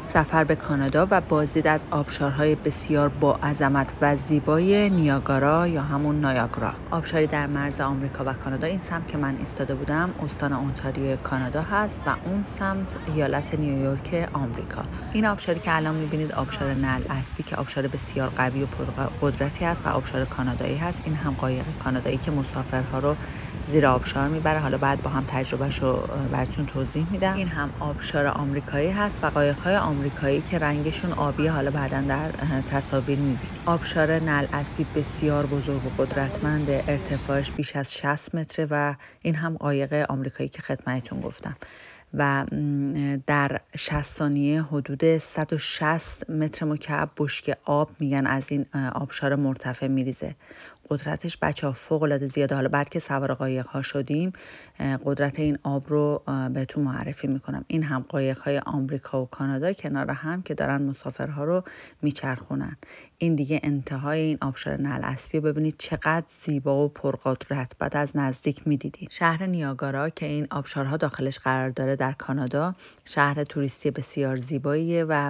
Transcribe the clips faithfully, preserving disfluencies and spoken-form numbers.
سفر به کانادا و بازدید از آبشارهای بسیار با عظمت و زیبای نیاگارا یا همون نایاگرا. آبشاری در مرز آمریکا و کانادا. این سمت که من ایستاده بودم استان اونتاریو کانادا هست و اون سمت ایالت نیویورک آمریکا. این آبشاری که الان میبینید آبشار نعل اسبی که آبشار بسیار قوی و پرقدرتی هست و آبشار کانادایی هست. این هم قایق کانادایی که مسافرها رو زیر آبشار میبره. حالا بعد با هم تجربهشو براتون توضیح میدم. این هم آبشار آمریکایی هست و قایق‌های آمریکایی که رنگشون آبیه، حالا بعداً در تصاویر میبینید. آبشار نعل اسبی بسیار بزرگ و قدرتمند، ارتفاعش بیش از شصت متره و این هم قایق آمریکایی که خدمتتون گفتم و در شصت ثانیه حدود صد و شصت متر مکعب بشکه آب میگن از این آبشار مرتفع میریزه. قدرتش بچه ها فوق العاده زیاده. حالا بعد که سوار قایق ها شدیم قدرت این آب رو بهتون معرفی میکنم. این هم قایق های آمریکا و کانادا کنار هم که دارن مسافرها رو میچرخونن. این دیگه انتهای این آبشار نعل اسبی. ببینید چقدر زیبا و پرقدرت. بعد از نزدیک میدیدید. شهر نیاگارا که این آبشارها داخلش قرار داره در کانادا شهر توریستی بسیار زیباییه و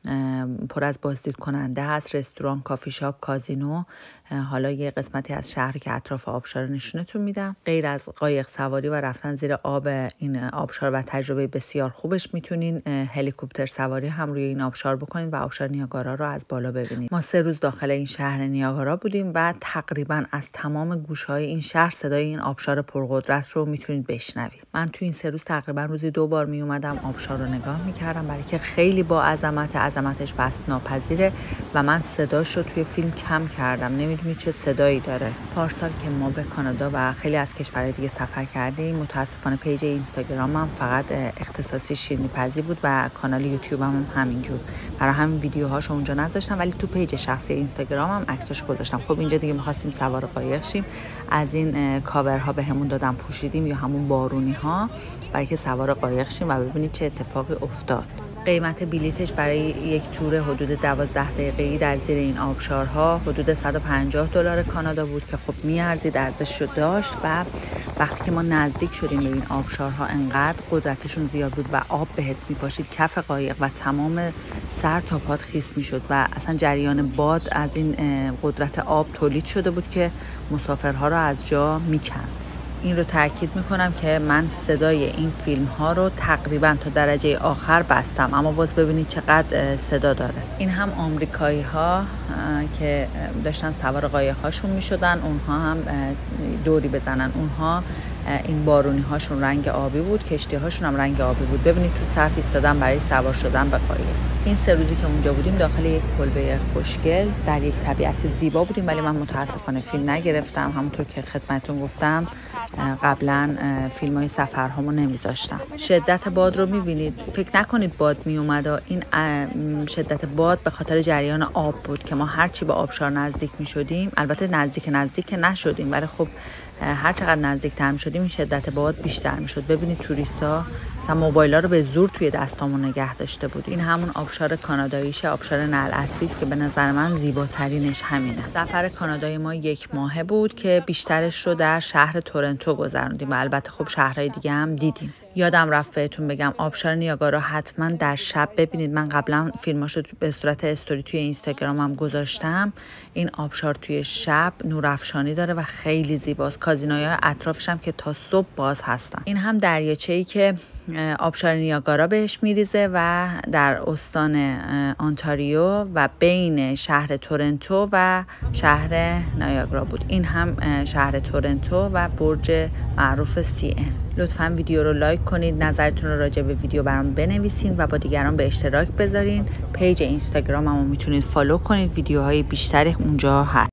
پر از بازدید کننده هست. رستوران، کافی شاپ، کازینو. حالا یه قسمتی از شهر که اطراف آبشار نشونتون میدم. غیر از قایق سواری و رفتن زیر آب این آبشار و تجربه بسیار خوبش میتونین هلیکوپتر سواری هم روی این آبشار بکنید و آبشار نیاگارا رو از بالا ببینید. ما سه روز داخل این شهر نیاگارا بودیم و تقریبا از تمام گوشهای این شهر صدای این آبشار پرقدرت رو میتونید بشنوید. من تو این سه روز تقریبا روزی دو بار می اومدم آبشار رو نگاه میکردم برای که خیلی با عظمت عظمتش وصف ناپذیره و من صداش رو توی فیلم کم کردم. نمیدونی چه صدایی داره. پارسال که ما به کانادا و خیلی از کشورهای دیگه سفر کردیم متاسفانه پیج اینستاگرامم فقط اختصاصی شیرینی پزی بود و کانال یوتیوبم هم همینجور. برای همین ویدیوهاشو اونجا نذاشتم ولی تو پیج شخصی اینستاگرامم عکساش گذاشتم. خب اینجا دیگه می‌خواستیم سوار قایق شیم. از این کاورها بهمون دادن پوشیدیم یا همون بارونی ها برای که سوار قایق شیم و ببینید چه اتفاقی افتاد. قیمت بلیتش برای یک تور حدود دوازده دقیقه‌ای در زیر این آبشارها حدود صد و پنجاه دلار کانادا بود که خب میارزید، ارزشش رو داشت. و وقتی که ما نزدیک شدیم به این آبشارها انقدر قدرتشون زیاد بود و آب بهت میپاشید کف قایق و تمام سر تا پات خیس میشد و اصلا جریان باد از این قدرت آب تولید شده بود که مسافرها رو از جا میکند. این رو تاکید میکنم که من صدای این فیلم ها رو تقریبا تا درجه آخر بستم اما باز ببینید چقدر صدا داره. این هم آمریکایی ها که داشتن سوار قایق هاشون میشدن، اونها هم دوری بزنن. اونها این بارونی هاشون رنگ آبی بود، کشتی هاشون هم رنگ آبی بود. ببینید تو صف ایستادن برای سوار شدن به قایق. این سه روزی که اونجا بودیم داخل یک کلبه خوشگل در یک طبیعت زیبا بودیم ولی من متاسفانه فیلم نگرفتم. همونطور که خدمتتون گفتم قبلا فیلم های سفرهامو نمیذاشتم. شدت باد رو میبینید. فکر نکنید باد میومد. این شدت باد به خاطر جریان آب بود که ما هرچی به آبشار نزدیک میشدیم، البته نزدیک نزدیک نشدیم ولی خب هر چقدر نزدیکتر میشدیم این شدت باد بیشتر میشد. ببینید توریستا مثلا موبایلا رو به زور توی دستامون نگه داشته بود. این همون آبشار کاناداییشه، آبشار نعل اسبی که به نظر من زیباترینش همینه. سفر کانادای ما یک ماهه بود که بیشترش رو در شهر تورنتو گذروندیم و البته خب شهرهای دیگه هم دیدیم. یادم رفت بهتون بگم آبشار نیاگارا حتما در شب ببینید. من قبلا فیلماشو به صورت استوری توی اینستاگرامم گذاشتم. این آبشار توی شب نورافشانی داره و خیلی زیباست. کازینوهای اطرافش هم که تا صبح باز هستن. این هم دریاچه‌ای که آبشار نیاگارا بهش میریزه و در استان آنتاریو و بین شهر تورنتو و شهر نیاگرا بود. این هم شهر تورنتو و برج معروف سی ان. لطفاً ویدیو رو لایک کنید، نظرتون رو راجع به ویدیو برام بنویسین و با دیگران به اشتراک بذارین. پیج اینستاگراممو میتونید فالو کنید، ویدیوهای بیشتری اونجا هست.